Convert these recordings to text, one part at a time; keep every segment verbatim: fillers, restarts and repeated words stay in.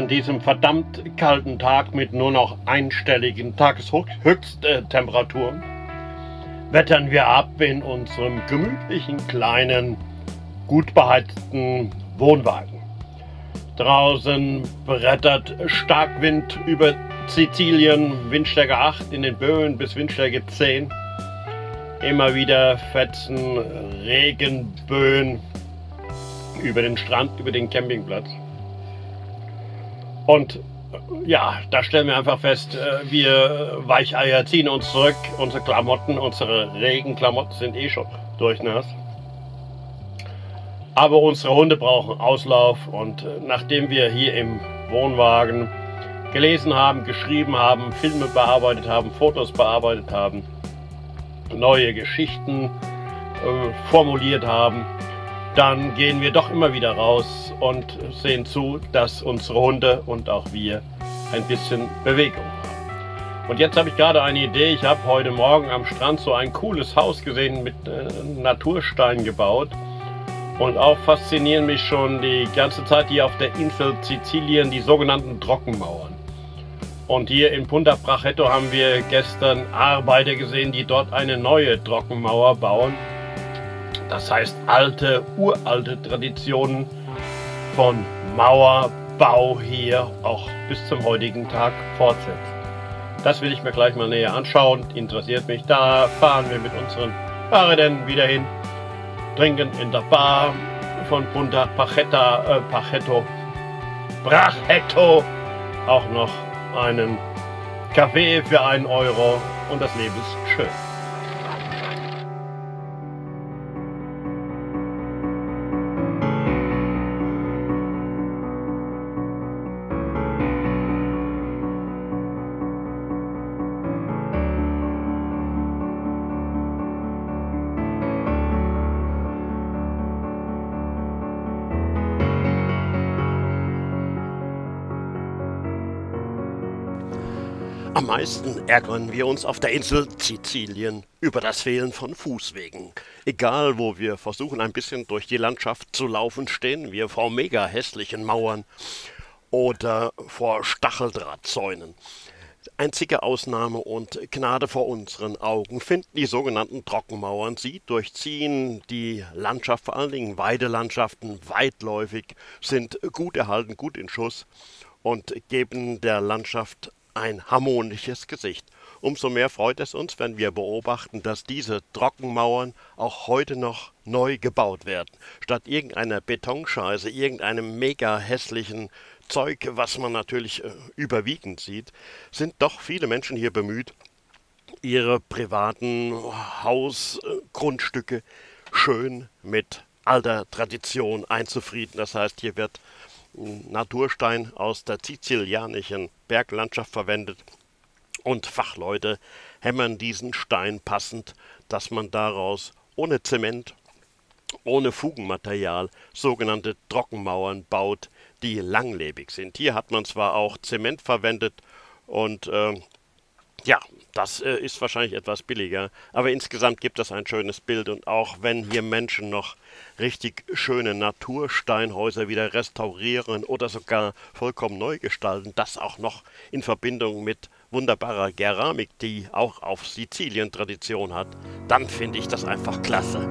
an diesem verdammt kalten Tag mit nur noch einstelligen Tageshöchsttemperaturen wettern wir ab in unserem gemütlichen, kleinen, gut beheizten Wohnwagen. Draußen brettert Starkwind über Sizilien, Windstärke acht in den Böen bis Windstärke zehn. Immer wieder fetzen Regenböen über den Strand, über den Campingplatz. Und ja, da stellen wir einfach fest, wir Weicheier ziehen uns zurück. Unsere Klamotten, unsere Regenklamotten sind eh schon durchnass. Aber unsere Hunde brauchen Auslauf, und nachdem wir hier im Wohnwagen gelesen haben, geschrieben haben, Filme bearbeitet haben, Fotos bearbeitet haben, neue Geschichten äh, formuliert haben, dann gehen wir doch immer wieder raus und sehen zu, dass unsere Hunde und auch wir ein bisschen Bewegung haben. Und jetzt habe ich gerade eine Idee. Ich habe heute Morgen am Strand so ein cooles Haus gesehen mit äh, Naturstein gebaut. Und auch faszinieren mich schon die ganze Zeit hier auf der Insel Sizilien die sogenannten Trockenmauern. Und hier in Punta Brachetto haben wir gestern Arbeiter gesehen, die dort eine neue Trockenmauer bauen. Das heißt, alte, uralte Traditionen von Mauerbau hier auch bis zum heutigen Tag fortsetzen. Das will ich mir gleich mal näher anschauen, interessiert mich. Da fahren wir mit unseren Fahrrädern wieder hin, trinken in der Bar von Punta Brachetto, äh, Brachetto, Brachetto auch noch einen Kaffee für einen Euro, und das Leben ist schön. Am meisten ärgern wir uns auf der Insel Sizilien über das Fehlen von Fußwegen. Egal, wo wir versuchen, ein bisschen durch die Landschaft zu laufen, stehen wir vor mega hässlichen Mauern oder vor Stacheldrahtzäunen. Einzige Ausnahme und Gnade vor unseren Augen finden die sogenannten Trockenmauern. Sie durchziehen die Landschaft, vor allen Dingen Weidelandschaften, weitläufig, sind gut erhalten, gut in Schuss und geben der Landschaft ein harmonisches Gesicht. Umso mehr freut es uns, wenn wir beobachten, dass diese Trockenmauern auch heute noch neu gebaut werden. Statt irgendeiner Betonscheiße, irgendeinem mega hässlichen Zeug, was man natürlich äh, überwiegend sieht, sind doch viele Menschen hier bemüht, ihre privaten Hausgrundstücke schön mit alter Tradition einzufrieden. Das heißt, hier wird Naturstein aus der sizilianischen Berglandschaft verwendet, und Fachleute hämmern diesen Stein passend, dass man daraus ohne Zement, ohne Fugenmaterial sogenannte Trockenmauern baut, die langlebig sind. Hier hat man zwar auch Zement verwendet und äh, ja, das äh, ist wahrscheinlich etwas billiger, aber insgesamt gibt es ein schönes Bild, und auch wenn hier Menschen noch richtig schöne Natursteinhäuser wieder restaurieren oder sogar vollkommen neu gestalten, das auch noch in Verbindung mit wunderbarer Keramik, die auch auf Sizilien Tradition hat, dann finde ich das einfach klasse.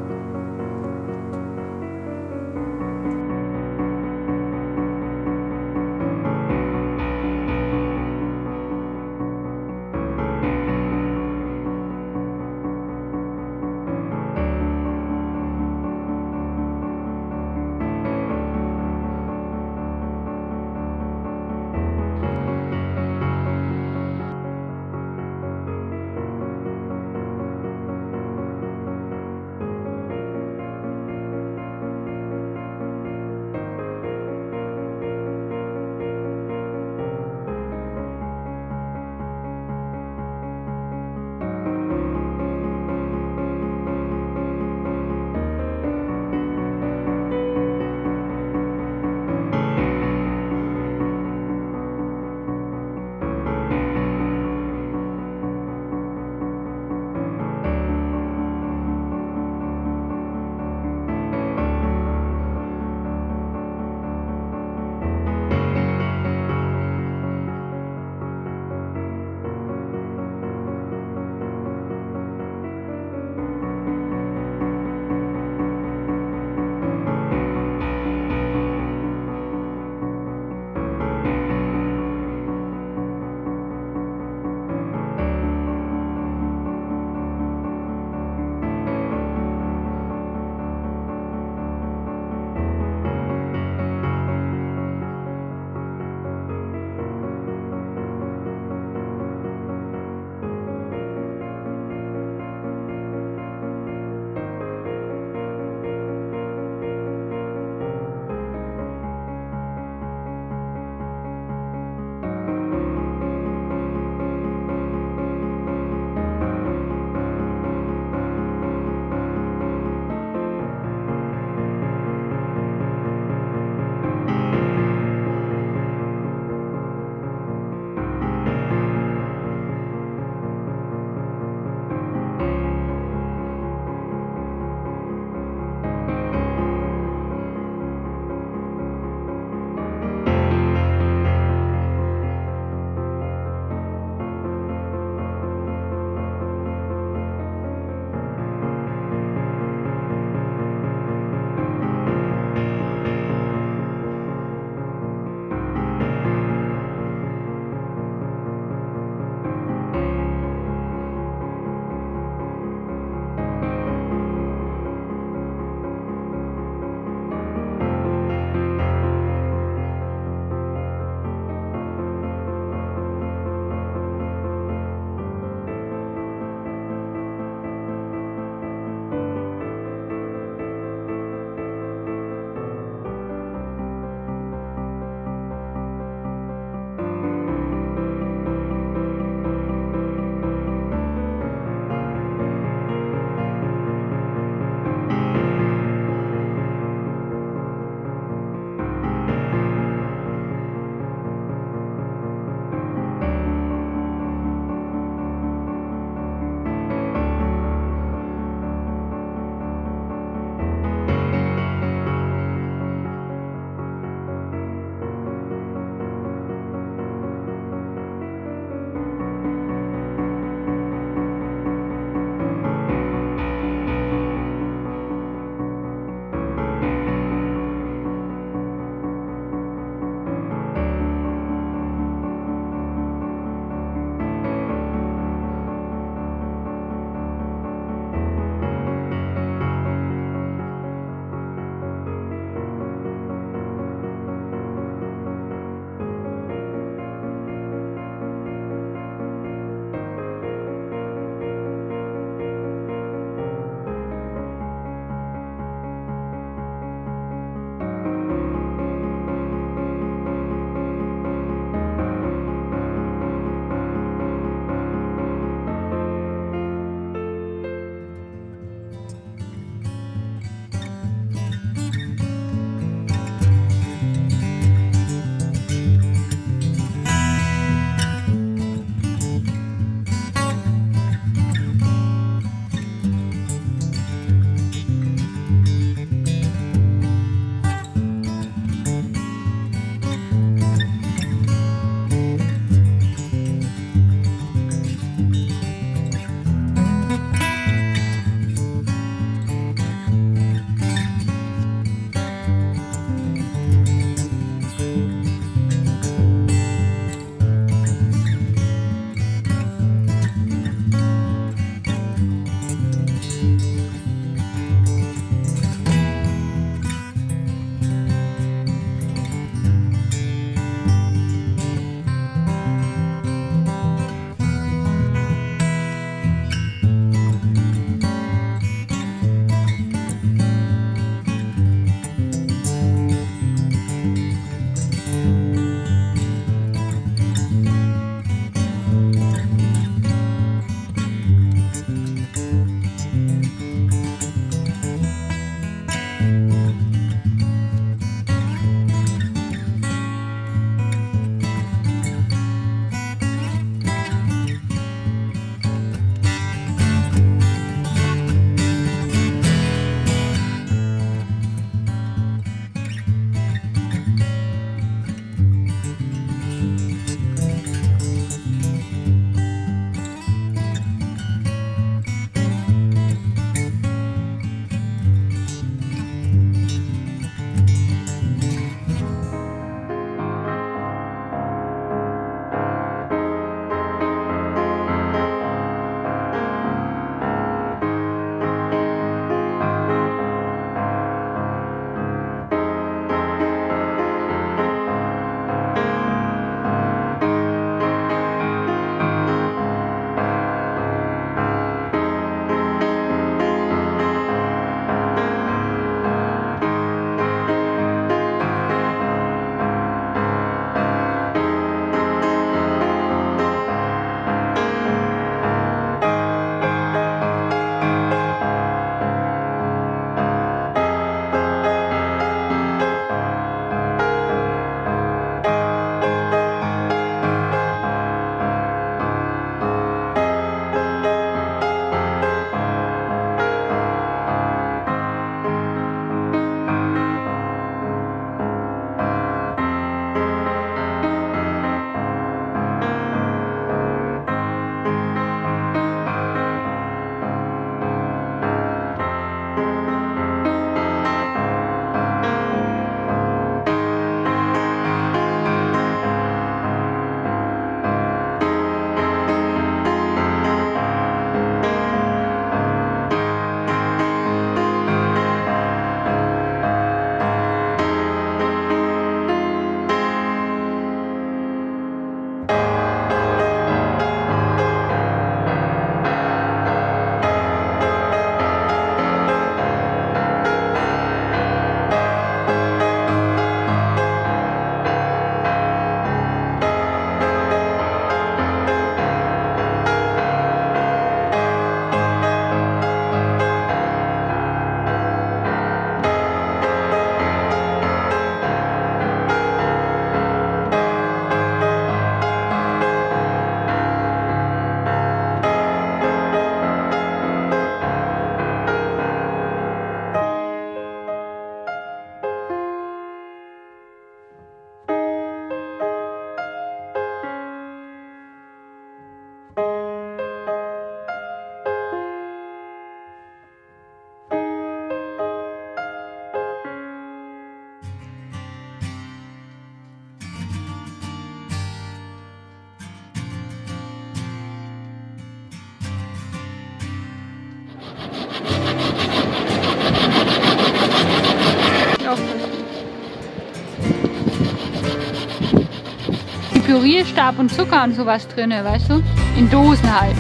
Pürierstab und Zucker und sowas drin, weißt du? In Dosen halt.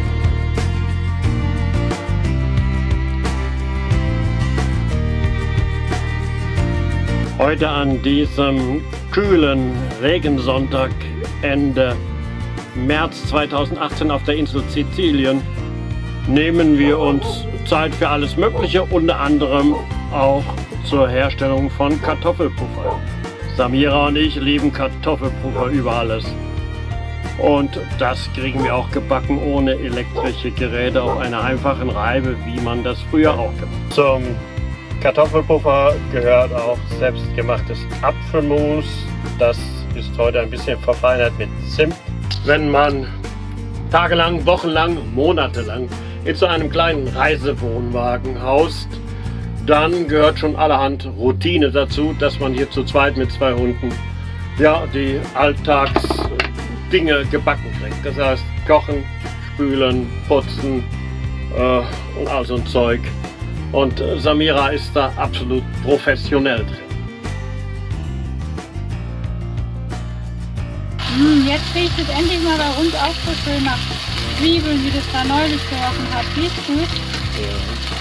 Heute an diesem kühlen Regensonntag Ende März zweitausendachtzehn auf der Insel Sizilien nehmen wir uns Zeit für alles Mögliche, unter anderem auch zur Herstellung von Kartoffelpuffer. Samira und ich lieben Kartoffelpuffer über alles. Und das kriegen wir auch gebacken ohne elektrische Geräte auf einer einfachen Reibe, wie man das früher auch gemacht hat. Zum Kartoffelpuffer gehört auch selbstgemachtes Apfelmus. Das ist heute ein bisschen verfeinert mit Zimt. Wenn man tagelang, wochenlang, monatelang in so einem kleinen Reisewohnwagen haust, dann gehört schon allerhand Routine dazu, dass man hier zu zweit mit zwei Hunden ja, die Alltagsdinge gebacken kriegt. Das heißt kochen, spülen, putzen äh, und all so ein Zeug. Und äh, Samira ist da absolut professionell drin. Mm, jetzt riecht es endlich mal bei uns auch so schön nach Zwiebeln, wie das da neulich gerochen hat. Riecht gut. Ja.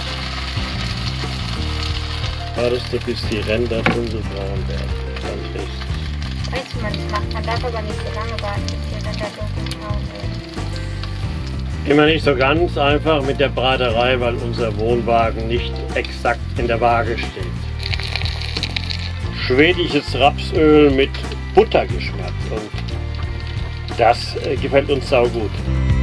Wartest du, bis die Ränder dunkelbraun werden. Dann riecht es. Weißt du, man das macht. Man darf aber nicht so lange warten, bis die Ränder dunkelbraun werden. Immer nicht so ganz einfach mit der Braterei, weil unser Wohnwagen nicht exakt in der Waage steht. Schwedisches Rapsöl mit Buttergeschmack und das äh, gefällt uns saugut.